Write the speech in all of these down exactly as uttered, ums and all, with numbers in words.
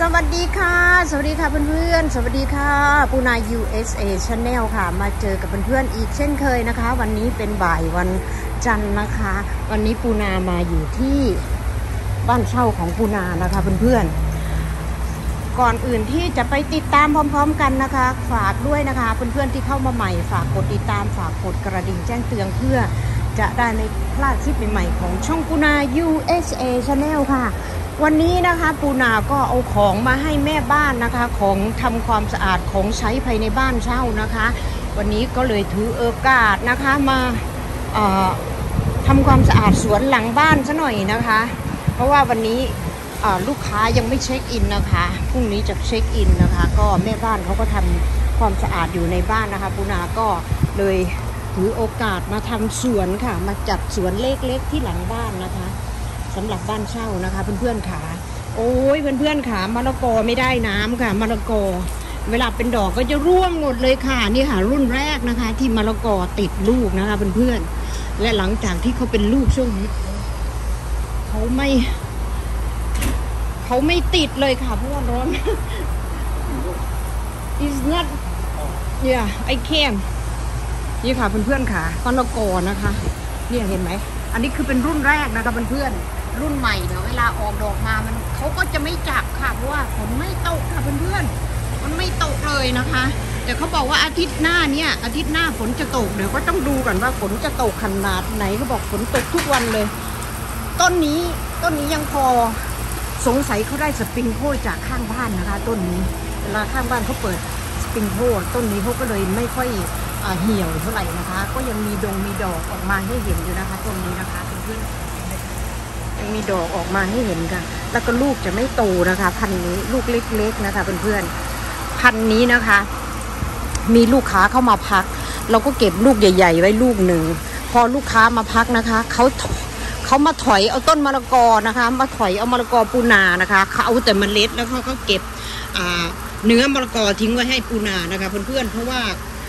สวัสดีค่ะสวัสดีค่ะเพื่อนๆสวัสดีค่ะปูนา ยู เอส เอ Channel ค่ะมาเจอกับเพื่อนๆอีกเช่นเคยนะคะวันนี้เป็นบ่ายวันจันทร์นะคะวันนี้ปูนามาอยู่ที่บ้านเช่าของปูนานะคะเพื่อนๆก่อนอื่นที่จะไปติดตามพร้อมๆกันนะคะฝากด้วยนะคะเพื่อนๆที่เข้ามาใหม่ฝากกดติดตามฝากกดกระดิ่งแจ้งเตือนเพื่อจะได้ไม่พลาดคลิปใหม่ๆของช่องปูนา ยู เอส เอ Channel ค่ะวันนี้นะคะปูนาก็เอาของมาให้แม่บ้านนะคะของทำความสะอาดของใช้ภายในบ้านเช่านะคะวันนี้ก็เลยถือโอกาสนะคะมาทำความสะอาดสวนหลังบ้านซะหน่อยนะคะเพราะว่าวันนี้ลูกค้ายังไม่เช็คอินนะคะพรุ่งนี้จะเช็คอินนะคะก็แม่บ้านเขาก็ทำความสะอาดอยู่ในบ้านนะคะปูนาก็เลยถือโอกาสมาทำสวนค่ะมาจัดสวนเล็กๆที่หลังบ้านนะคะสำหรับบ้านเช่านะคะเพื่อนๆขาโอ้ยเพื่อนๆขามะละกอไม่ได้น้ำค่ะมะละกอเวลาเป็นดอกก็จะร่วงหมดเลยค่ะนี่ค่ะรุ่นแรกนะคะที่มะละกอติดลูกนะคะเพื่อนๆและหลังจากที่เขาเป็นลูกช่วงนี้เขาไม่เขาไม่ติดเลยค่ะเพราะว่าร้อน It's not yeah I can นี่ค่ะเพื่อนๆค่ะมะละกอนะคะเนี่ยเห็นไหมอันนี้คือเป็นรุ่นแรกนะคะเพื่อนๆรุ่นใหม่เดี๋ยวเวลาออกดอกมามันเขาก็จะไม่จับค่ะเพราะว่าฝนไม่ตกค่ะเพื่อนๆมันไม่ตกเลยนะคะแต่เขาบอกว่าอาทิตย์หน้าเนี่ยอาทิตย์หน้าฝนจะตกเดี๋ยวก็ต้องดูกันว่าฝนจะตกขนาดไหนเขาบอกฝนตกทุกวันเลยต้นนี้ต้นนี้ยังพอสงสัยเขาได้สปริงโคจากข้างบ้านนะคะต้นนี้เวลาข้างบ้านเขาเปิดสปริงโคต้นนี้เขาก็เลยไม่ค่อยเหี่ยวเท่าไหร่นะคะก็ยังมีดงมีดอกออกมาให้เห็นอยู่นะคะต้นนี้นะคะเพื่อนๆยังมีดอกออกมาให้เห็นค่ะแล้วก็ลูกจะไม่โตนะคะพันธุ์นี้ลูกเล็กๆนะคะเพื่อนๆพันธุ์นี้นะคะมีลูกค้าเข้ามาพักเราก็เก็บลูกใหญ่ๆไว้ลูกหนึ่งพอลูกค้ามาพักนะคะเขาเขามาถอยเอาต้นมะละกอนะคะมาถอยเอามะละกอปูนานะคะเขาเอาแต่เมล็ดแล้วเขาก็เก็บเนื้อมะละกอทิ้งไว้ให้ปูนานะคะเพื่อนๆเพราะว่า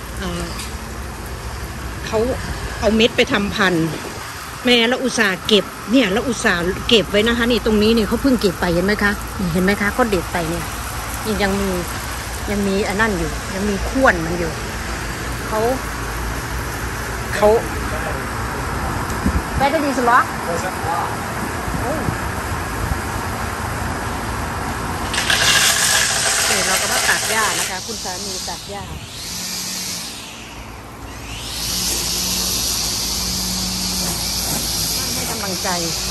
เขาเอาเม็ดไปทำพันธุ์แม่แล้วอุตส่าห์เก็บเนี่ยแล้วอุตส่าห์เก็บไว้นะคะนี่ตรงนี้เนี่ยเขาเพิ่งเก็บไปเห็นไหมคะเห็นไหมคะก็เด็ดไปเนี่ยยังมียังมีอันนั่นอยู่ยังมีข้วนมันอยู่เขาเขาไปได้ดีสุดหรอเดี๋ยวเราก็มาตัดหญ้านะคะคุณสามีตัดหญ้าให้กำลังใจ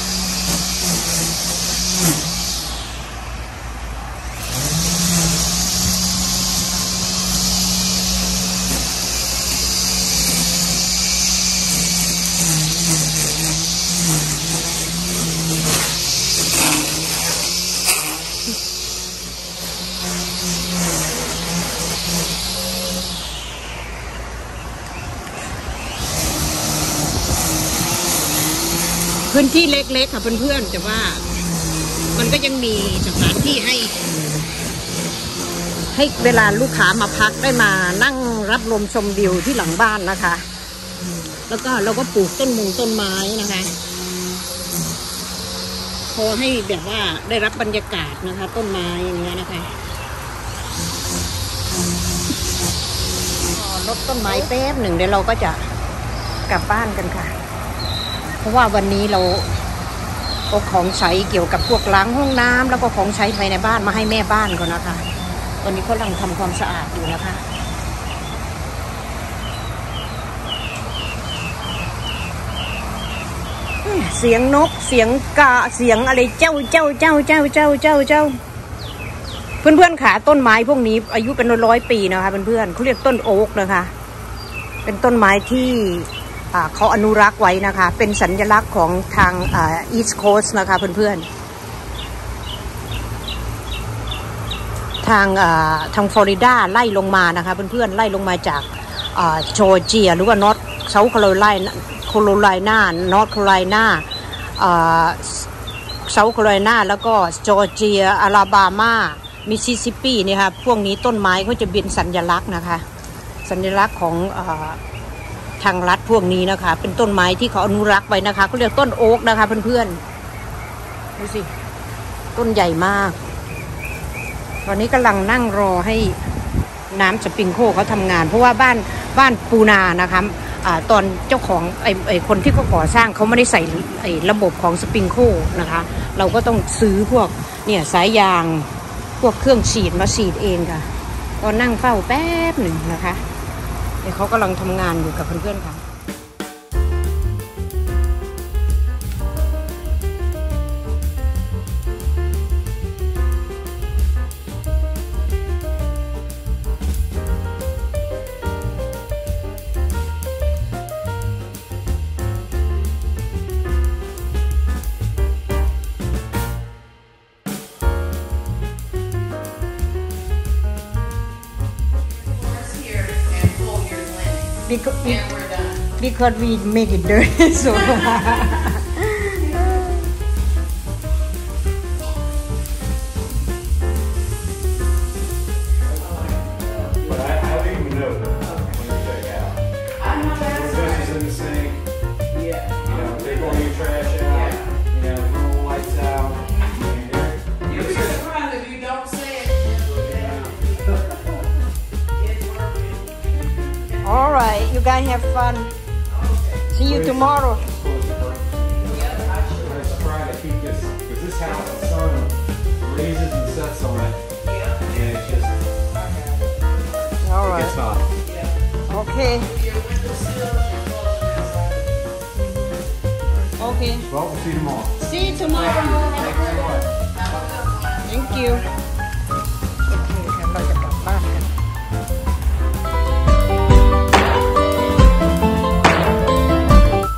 พื้นที่เล็กๆค่ะเพื่อนๆแต่ว่ามันก็ยังมีสถานที่ให้ให้เวลาลูกค้ามาพักได้มานั่งรับลมชมวิวที่หลังบ้านนะคะแล้วก็เราก็ปลูกต้นมงต้นไม้นะคะพอให้แบบว่าได้รับบรรยากาศนะคะต้นไม้อย่างเงี้ยนะคะลดต้นไม้แป๊บหนึ่งเดี๋ยวเราก็จะกลับบ้านกันค่ะเพราะว่าวันนี้เราเอาของใช้เกี่ยวกับพวกล้างห้องน้ำแล้วก็ของใช้ภายในบ้านมาให้แม่บ้านก่อนนะคะวันนี้เขากำลังทำความสะอาดอยู่นะคะเสียงนกเสียงกาเสียงอะไรเจ้าเจ้าเจ้าเจ้าเจ้าเจ้าเจ้าเพื่อนๆขาต้นไม้พวกนี้อายุเป็นร้อยปีนะคะเพื่อนๆเขาเรียกต้นโอ๊กนะคะเป็นต้นไม้ที่เขาอนุรักษ์ไว้นะคะเป็นสัญลักษณ์ของทางอีสต์โคสต์นะคะเพื่อนๆทางทางฟลอริดาไล่ลงมานะคะเพื่อนๆไล่ลงมาจากจอร์เจียหรือว่านอร์ทเซาท์แคโรไลนาโคโรไลนานอร์ทแคโรไลนาเซาท์แคโรไลนาแล้วก็จอร์เจียอลาบามามิสซิสซิปปีเนี่ยค่ะพวกนี้ต้นไม้เขาจะเป็นสัญลักษณ์นะคะสัญลักษณ์ของทางรัฐพวกนี้นะคะเป็นต้นไม้ที่เขาอนุรักษ์ไว้นะคะเขาเรียกต้นโอ๊กนะคะเพื่อนๆดูสิต้นใหญ่มากตอนนี้กำลังนั่งรอให้น้ำสปริงโคเขาทำงานเพราะว่าบ้านบ้านปูนานะคะอ่าตอนเจ้าของไอ้ไอ้คนที่เขาก่อสร้างเขาไม่ได้ใส่ไอ้ระบบของสปริงโคนะคะเราก็ต้องซื้อพวกเนี่ยสายยางพวกเครื่องฉีดมาฉีดเองค่ะก็นั่งเฝ้าแป๊บหนึ่งนะคะเดี๋ยวเขากำลังทำงานอยู่กับเพื่อนๆค่ะBecause, and we're done. Because we make it dirty, so. But I, I don't even know when you check out. I know that's Put dishes in the sink. Yeah. You know, take all your trash out. You know, turn the lights out. You'll be surprised if you don't say it. It's working. All right, you guys have fun. See you tomorrow. Let's try to keep this, because this house, the sun raises and sets on it, and it just All it gets right. hot. Okay. Your windowsill and closing Okay. Well, we'll see you tomorrow. See you tomorrow. Thank you so much. Have a good one. Thank you.